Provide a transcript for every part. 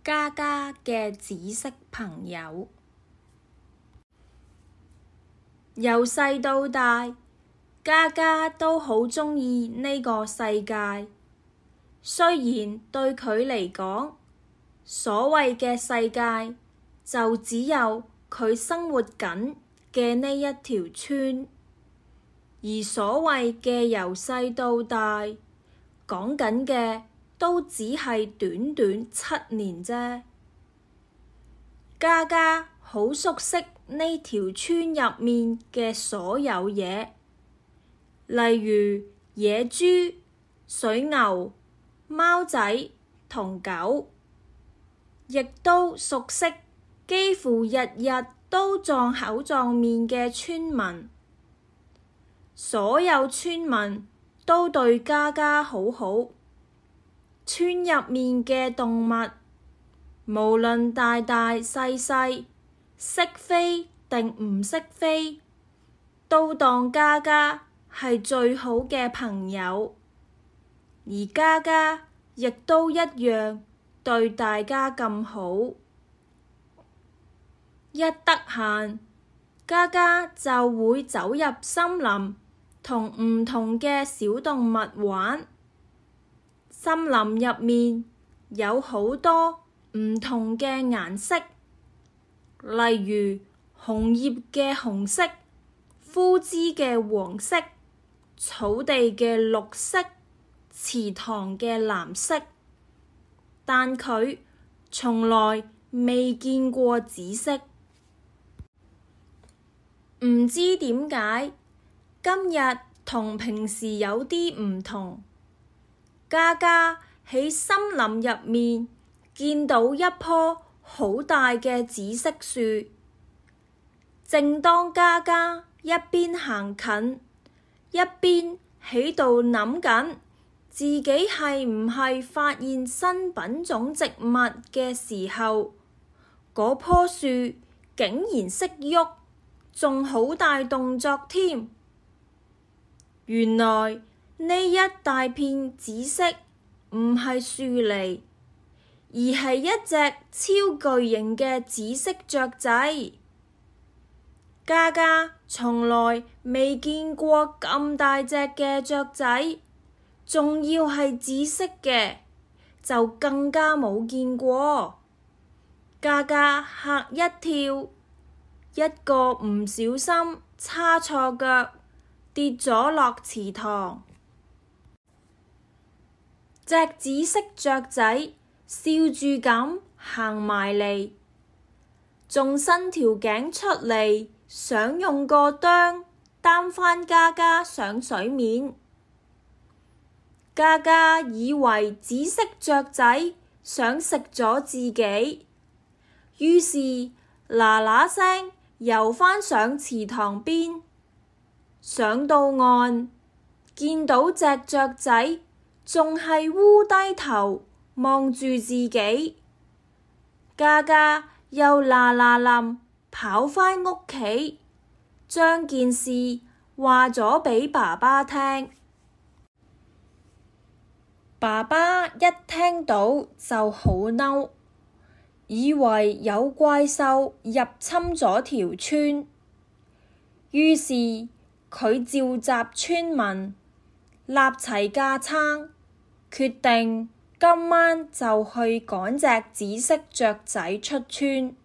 嘉嘉嘅紫色朋友。由細到大，嘉嘉都好鍾意呢個世界。雖然對佢嚟講，所謂嘅世界就只有佢生活緊嘅呢一條村，而所謂嘅由細到大，講緊嘅都只係短短7年啫。嘉嘉好熟悉呢條村入面嘅所有嘢，例如野豬、水牛、貓仔同狗，亦都熟悉幾乎日日都撞口撞面嘅村民。所有村民都對嘉嘉好好。村入面嘅動物，無論大大細細，識飛定唔識飛，都當嘉嘉係最好嘅朋友，而嘉嘉亦都一樣對大家咁好。一得閒，嘉嘉就會走入森林，同唔同嘅小動物玩。森林入面有好多唔同嘅顏色，例如紅葉嘅紅色、枯枝嘅黃色、草地嘅綠色、池塘嘅藍色，但佢從來未見過紫色。唔知點解，今日同平時有啲唔同。嘉嘉喺森林入面見到一棵好大嘅紫色樹，正當嘉嘉一邊行近，一邊喺度諗緊自己係唔係發現新品種植物嘅時候，嗰棵樹竟然識喐，仲好大動作添。原來呢一大片紫色唔係樹嚟，而係一隻超巨型嘅紫色雀仔。嘉嘉從來未見過咁大隻嘅雀仔，仲要係紫色嘅，就更加冇見過。嘉嘉嚇一跳，一個唔小心叉錯腳，跌咗落池塘。隻紫色雀仔笑住咁行埋嚟，仲伸條頸出嚟，想用個啄擔返嘉嘉上水面。嘉嘉以為紫色雀仔想食咗自己，於是嗱嗱聲游返上池塘邊。上到岸，見到隻雀仔仲係烏低頭望住自己。嘉嘉又嗱嗱臨跑返屋企，將件事話咗俾爸爸聽。爸爸一聽到就好嬲，以為有怪獸入侵咗條村，於是佢召集村民，立齊架撐，決定今晚就去趕隻紫色雀仔出村。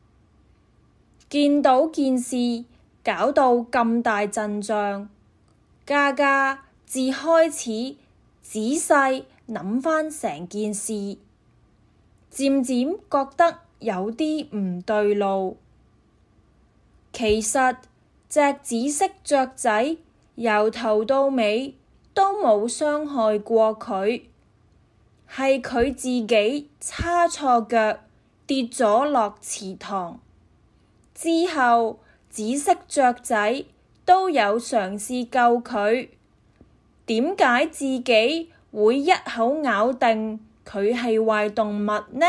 見到件事搞到咁大陣仗，嘉嘉至開始仔細諗返成件事，漸漸覺得有啲唔對路。其實隻紫色雀仔由頭到尾都冇傷害過佢，係佢自己叉錯腳跌咗落池塘。之後紫色雀仔都有嘗試救佢，點解自己會一口咬定佢係壞動物呢？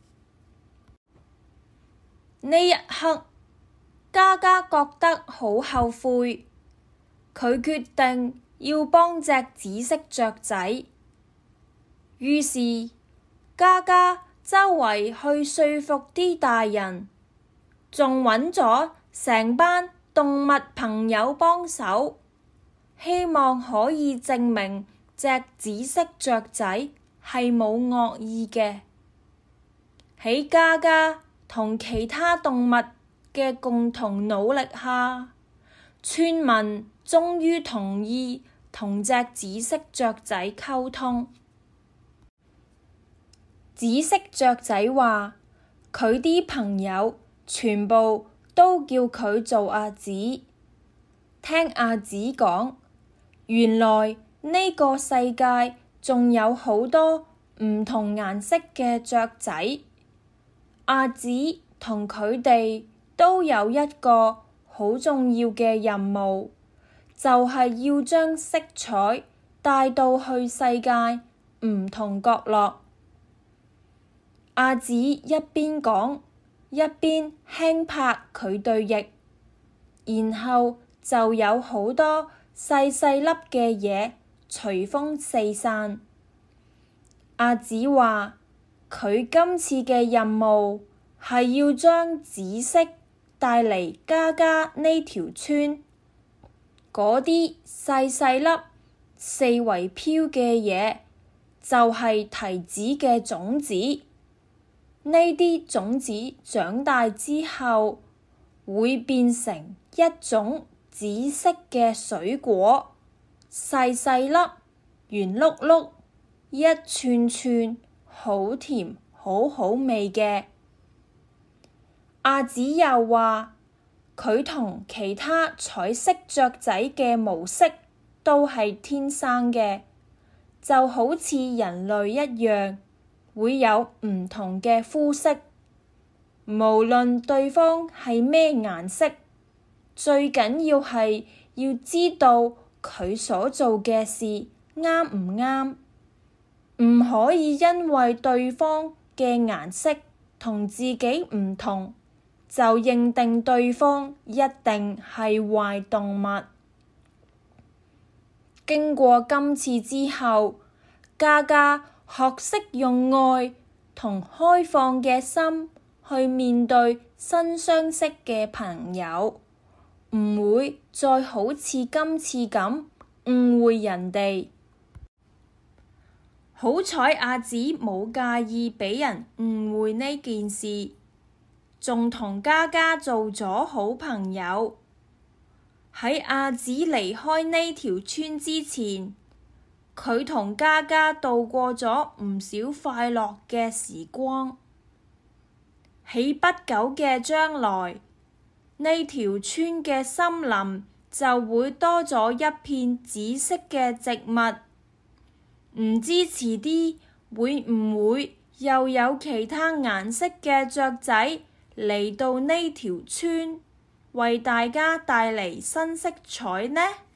呢一刻，嘉嘉覺得好後悔，佢決定要幫隻紫色雀仔。於是嘉嘉周圍去說服啲大人，仲揾咗成班動物朋友幫手，希望可以證明隻紫色雀仔係冇惡意嘅。喺嘉嘉同其他動物嘅共同努力下，村民終於同意同隻紫色雀仔溝通。紫色雀仔話：佢啲朋友全部都叫佢做阿紫。聽阿紫講，原來呢個世界仲有好多唔同顏色嘅雀仔。阿紫同佢哋都有一個好重要嘅任務，就係要將色彩帶到去世界唔同角落。阿紫一邊講，一邊輕拍佢對翼，然後就有好多細細粒嘅嘢隨風四散。阿紫話：佢今次嘅任務係要將紫色帶嚟嘉嘉呢條村，嗰啲細細粒四圍飄嘅嘢就係提子嘅種子。呢啲種子長大之後會變成一種紫色嘅水果，細細粒，圓碌碌，一串串，好甜好好味嘅。阿紫又話：佢同其他彩色雀仔嘅毛色都係天生嘅，就好似人類一樣，會有唔同嘅膚色。無論對方係咩顏色，最緊要係要知道佢所做嘅事啱唔啱，唔可以因為對方嘅顏色同自己唔同，就認定對方一定係壞動物。經過今次之後，嘉嘉學識用愛同開放嘅心去面對新相識嘅朋友，唔會再好似今次咁誤會人哋。好彩阿紫冇介意俾人誤會呢件事，仲同嘉嘉做咗好朋友。喺阿紫離開呢條村之前，佢同嘉嘉度過咗唔少快樂嘅時光。喺不久嘅將來，呢條村嘅森林就會多咗一片紫色嘅植物。唔知遲啲會唔會又有其他顏色嘅雀仔嚟到呢條村，為大家帶嚟新色彩呢？